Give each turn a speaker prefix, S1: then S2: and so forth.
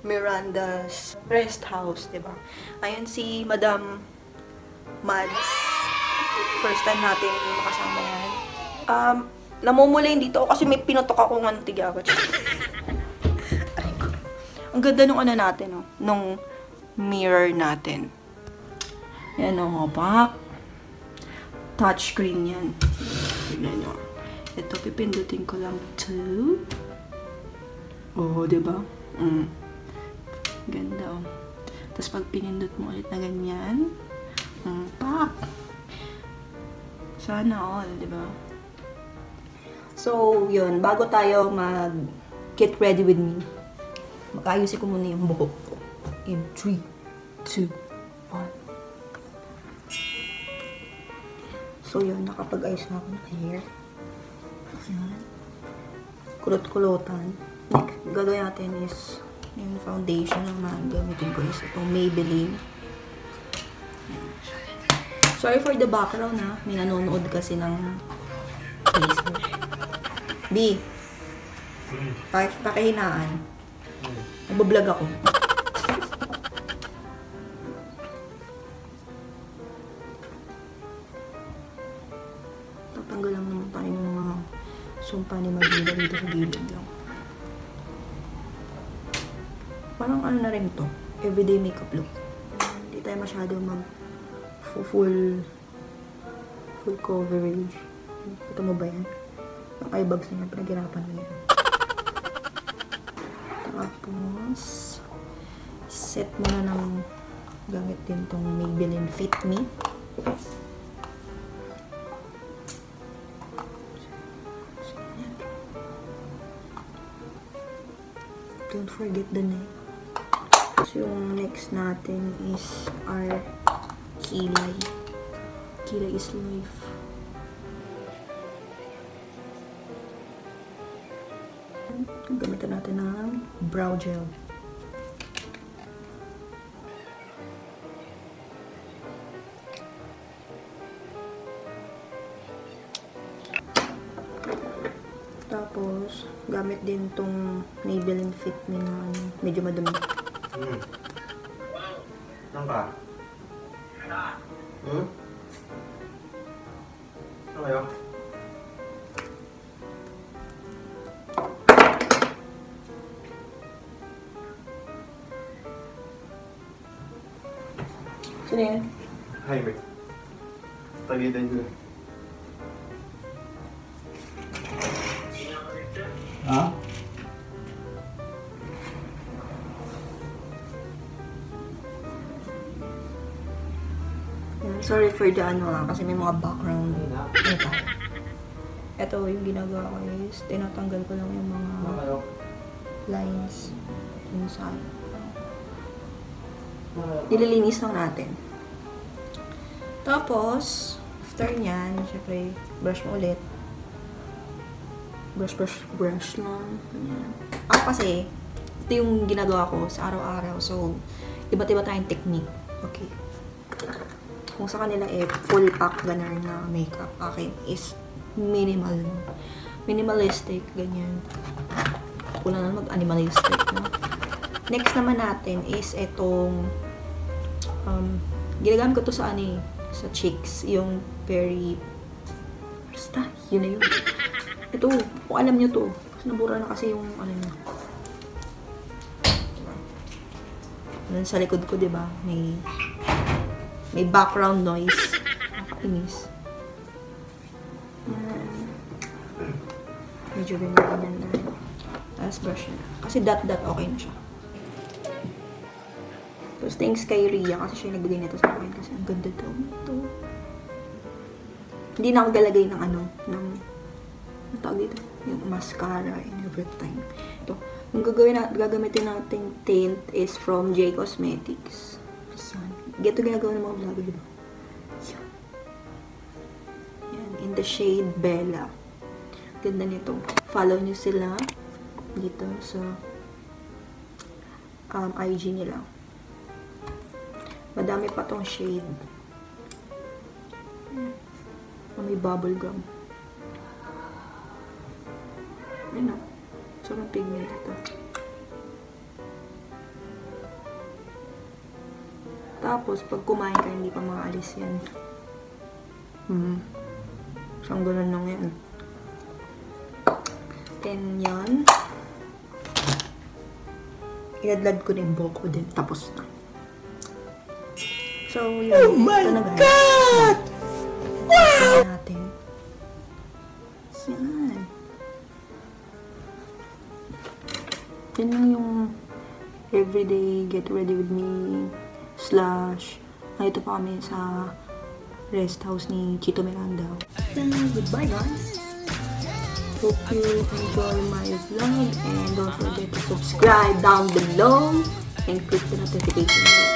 S1: Miranda's Rest House, diba? Ayun si Madam Mads. First time natin makasama yan. Namumula yung dito kasi may pinutok ako ng tigyawat. Ang ganda nung ano natin, no? Nung mirror natin. Yan o, back. Touchscreen yan. Tignan nyo. Ito, pipindutin ko lang to. Oh, diba? Ganda, oh. Tapos pag pinindot mo ulit na ganyan, pak! Sana all, diba? So, yun. Bago tayo mag-get ready with me, mag-ayusin ko muna yung buhok ko. In 3, 2, 1. So, yun. Nakapag-ayos na ako ng hair. Yan. Kulot-kulotan. Next, gagawin natin is yung foundation naman. Gamitin ko is itong Maybelline. Sorry for the background, ha. May nanonood kasi ng Facebook. B. Pakihinaan. Nagbablog ako. Tatanggal lang naman tayo ng mga sumpa ni Maganda dito sa gilid lang. Parang ano na rin to. Everyday makeup look. Hindi tayo masyado full coverage. Ito mo ba yan? Yung eye bags na yan. Pinaghirapan mo yan. Tapos, set mo na ng gamit din tong Maybelline Fit Me. Don't forget the neck. So, yung next natin is our kilay. Kilay is life. Gamitan natin ng brow gel. Tapos, gamit din tong Maybelline Fit Me na medyo madumi.
S2: Saan ka? Saan kayo?
S1: Sino yan?
S2: Highway. Tagitan ko. Ha?
S1: Sorry for the kasi may mga background. Ito yung ginagawa ko is tinatanggal ko lang yung mga lines yung sa nililinis lang natin. Tapos, after nyan, syempre, brush mo ulit. Brush lang. Ganyan. Ako kasi, ito yung ginagawa ko sa araw-araw. So, iba't iba tayong technique. Okay. Kung sa kanila full pack ganun na makeup, akin is minimal. Minimalistic, ganyan. Wala na mag-animalistic, no? Next naman natin is itong ginagamit ko to sa sa cheeks, yung basta, yun na yun. Ito, kung alam nyo to, kasi nabura na kasi yung niya. Doon sa likod ko, diba, may background noise. Nakakainis. Medyo ganyan na. Tapos brush na. Kasi dot okay na siya. Tapos thanks kay Ria kasi siya nagbigay nito sa akin kasi ang ganda daw ito. Hindi na ako galagay ng ng tawag dito, yung mascara and everything. Ito, yung gagamitin nating tint is from J Cosmetics. Ito ginagawa ng mga vlogger, diba? Yan, in the shade Bella. Ganda nito. Follow nyo sila dito sa IG nila. Madami pa tong shade. May bubble gum. Ayun na. Sobrang pigment ito. Tapos, pag kumain ka, hindi pa maalis yan. Siyang ganun lang yan. Then, yan. Iladlad ko na yung buhok ko din. Tapos na. So, yun. Oh my God! Wow! Natin. Yan. Yan lang yung everyday get ready with me / nandito pa kami sa rest house ni Chito Miranda. And goodbye guys! Hope you enjoy my vlog and don't forget to subscribe down below and click the notification bell.